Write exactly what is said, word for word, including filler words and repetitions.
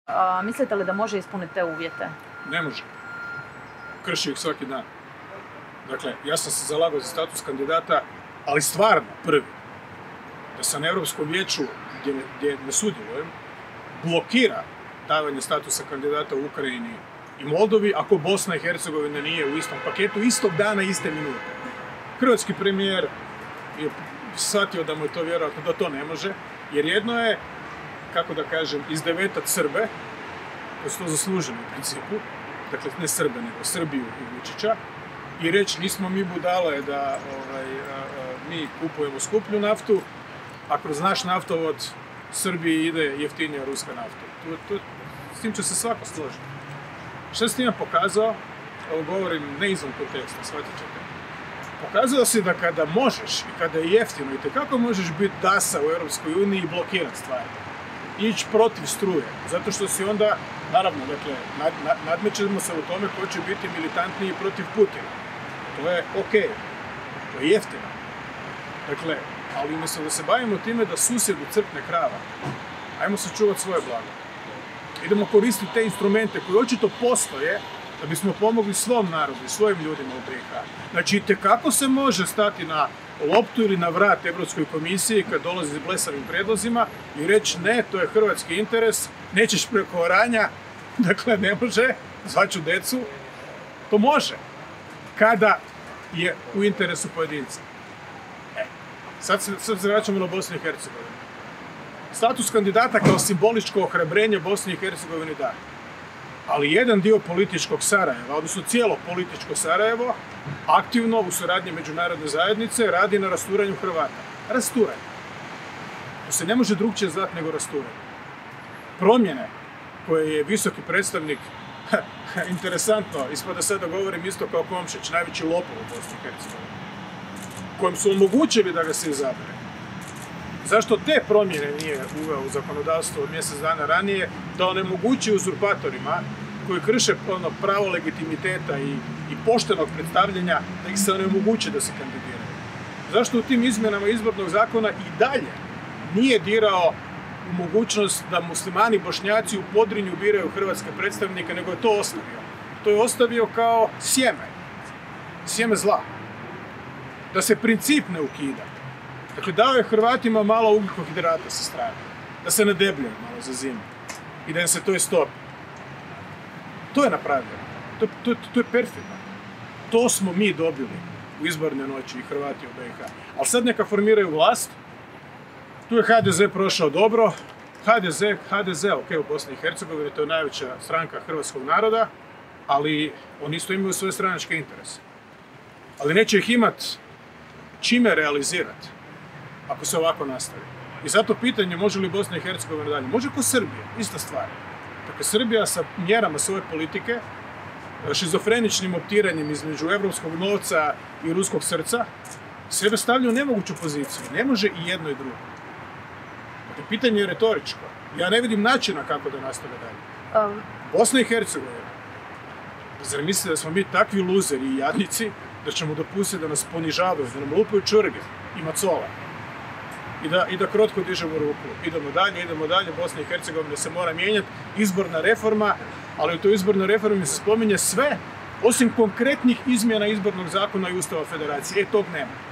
A, mislite li da može ispuniti te uvjete? Ne može. Krši ih svaki dan. Dakle, ja sam se zalagao za status kandidata, ali stvarno prvi. Da se na Europskom vijeću, gdje ne, gdje ne sudjelujem, blokira davanje statusa kandidata u Ukrajini i Moldovi, ako Bosna i Hercegovina nije u istom paketu, istog dana, iste minute. Hrvatski premijer je shvatio da mu je to vjerojatno da to ne može, jer jedno je, kako da kažem, izdevetat Srbe, koji su to zaslužili u principu, dakle ne Srbe, nego Srbiju i Vučića, i reći nismo mi budale da ovaj, a, a, mi kupujemo skuplju naftu, a kroz naš naftovod Srbiji ide jeftinija ruska nafta. Tu, tu, s tim će se svako složiti. Što s tim pokazao, ovo govorim ne izvan konteksta, shvatit ćete. Pokazao si da kada možeš i kada je jeftino i tekako možeš biti dasa u Europskoj uniji i blokirati stvari. Ići protiv struje, zato što si onda, naravno, dakle, nad, nad, nadmećemo se u tome ko će biti militantniji protiv Putina. To je okej, okay. To je jeftino. Dakle, ali umjesto da se bavimo time da susjedu crkne krava, ajmo sačuvati svoje blago. Idemo koristiti te instrumente koji očito postoje da bismo pomogli svom narodu i svojim ljudima u B i H. Znači, itekako se može stati na loptu ili na vrat Europskoj komisiji kad dolazi s blesavim prijedlozima i reći ne, to je hrvatski interes, nećeš preko oranja, dakle ne može, zvaću decu, to može, kada je u interesu pojedinca. E, sad se, sad se vraćamo na Bosnu i Hercegovinu. Status kandidata kao simboličko ohrabrenje Bosni i Hercegovini da. Ali jedan dio političkog Sarajeva, odnosno cijelo političko Sarajevo, aktivno u suradnji međunarodne zajednice radi na rasturanju Hrvata. Rasturanje. To se ne može drugčije zvati nego rasturanje. Promjene koje je visoki predstavnik, interesantno, ispada sad da govorim isto kao Komšić, najveći lopov u Bosni i Hercegovini, kojem su omogućili da ga se izabere. Zašto te promjene nije uveo u zakonodavstvo od mjesec dana ranije, da onemogući uzurpatorima koji krše ono pravo legitimiteta i, i poštenog predstavljanja, da ih se onemogući da se kandidiraju? Zašto u tim izmjenama izbornog zakona i dalje nije dirao u mogućnost da muslimani i bošnjaci u Podrinju biraju hrvatske predstavnike, nego je to ostavio? To je ostavio kao sjeme, sjeme zla. Da se princip ne ukida. Dakle, dao je Hrvatima malo ugljikohidrata sa strane, da se nadebljaju malo za zimu i da im se to istopi. To je napravljeno. To, to, to je perfidno. To smo mi dobili u izborne noći i Hrvati u B i H. Ali sad neka formiraju vlast. Tu je H D Z prošao dobro. H D Z, H D Z, ok, u Bosni i Hercegovini, to je najveća stranka hrvatskog naroda, ali oni isto imaju svoje stranačke interese. Ali neće ih imati čime realizirati ako se ovako nastavi. I zato pitanje može li Bosna i Hercegovina dalje. Može ko Srbija, ista stvar. Dakle, Srbija sa mjerama svoje politike, šizofreničnim optiranjem između evropskog novca i ruskog srca, sebe stavlja u nemoguću poziciju. Ne može i jedno i drugo. Dakle, pitanje je retoričko. Ja ne vidim načina kako da nastave dalje. Um. Bosna i Hercegovina. Zar mislite da smo mi takvi luzeri i jadnici da ćemo dopustiti da nas ponižavaju, da nam lupaju čvrge i macola? I da, i da krotko dižemo ruku. Idemo dalje, idemo dalje, Bosna i Hercegovina se mora mijenjati, izborna reforma, ali u toj izbornoj reformi se spominje sve, osim konkretnih izmjena izbornog zakona i Ustava Federacije. E, tog nema.